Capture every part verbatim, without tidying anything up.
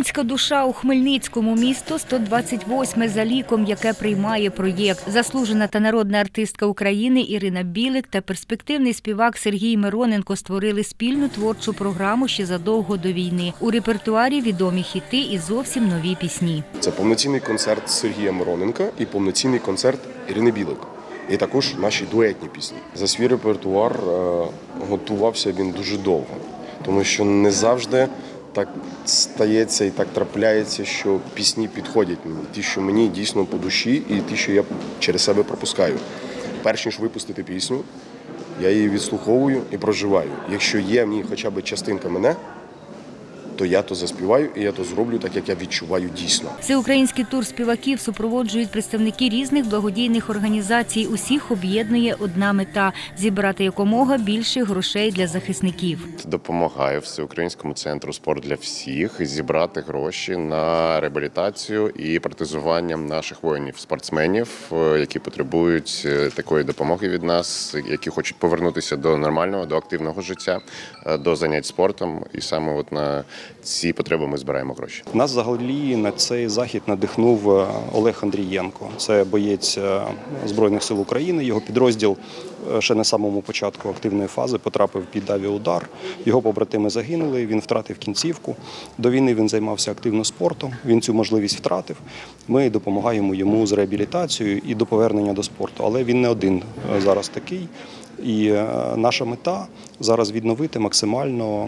Українська душа у Хмельницькому. Місто сто двадцять восьме за ліком, яке приймає проєкт. Заслужена та народна артистка України Ірина Білик та перспективний співак Сергій Мироненко створили спільну творчу програму ще задовго до війни. У репертуарі відомі хіти і зовсім нові пісні. Це повноцінний концерт Сергія Мироненка і повноцінний концерт Ірини Білик. І також наші дуетні пісні. За свій репертуар е, готувався він дуже довго, тому що не завжди так стається і так трапляється, що пісні підходять мені. Ті, що мені дійсно по душі, і ті, що я через себе пропускаю. Перш ніж випустити пісню, я її відслуховую і проживаю. Якщо є в ній хоча б частинка мене, то я то заспіваю і я то зроблю так, як я відчуваю дійсно. Всеукраїнський тур співаків супроводжують представники різних благодійних організацій. Усіх об'єднує одна мета – зібрати якомога більше грошей для захисників. Допомагаю Всеукраїнському центру «Спорт для всіх» зібрати гроші на реабілітацію і протезування наших воїнів-спортсменів, які потребують такої допомоги від нас, які хочуть повернутися до нормального, до активного життя, до занять спортом. І саме от на ці потреби ми збираємо гроші. Нас взагалі на цей захід надихнув Олег Андрієнко. Це боєць Збройних сил України. Його підрозділ ще на самому початку активної фази потрапив під авіаудар. Його побратими загинули, він втратив кінцівку. До війни він займався активно спортом, він цю можливість втратив. Ми допомагаємо йому з реабілітацією і до повернення до спорту. Але він не один зараз такий. І наша мета зараз відновити максимально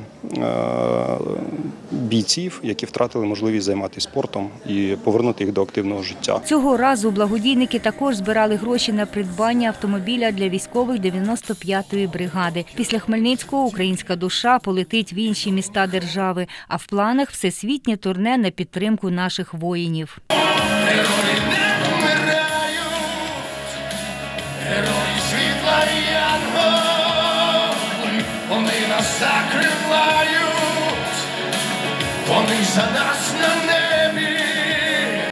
бійців, які втратили можливість займатися спортом, і повернути їх до активного життя. Цього разу благодійники також збирали гроші на придбання автомобіля для військових дев'яносто п'ятої бригади. Після Хмельницького українська душа полетить в інші міста держави, а в планах всесвітнє турне на підтримку наших воїнів. Герої не вмирають, герої світла і янголи, вони нас закривають, вони за нас на небі.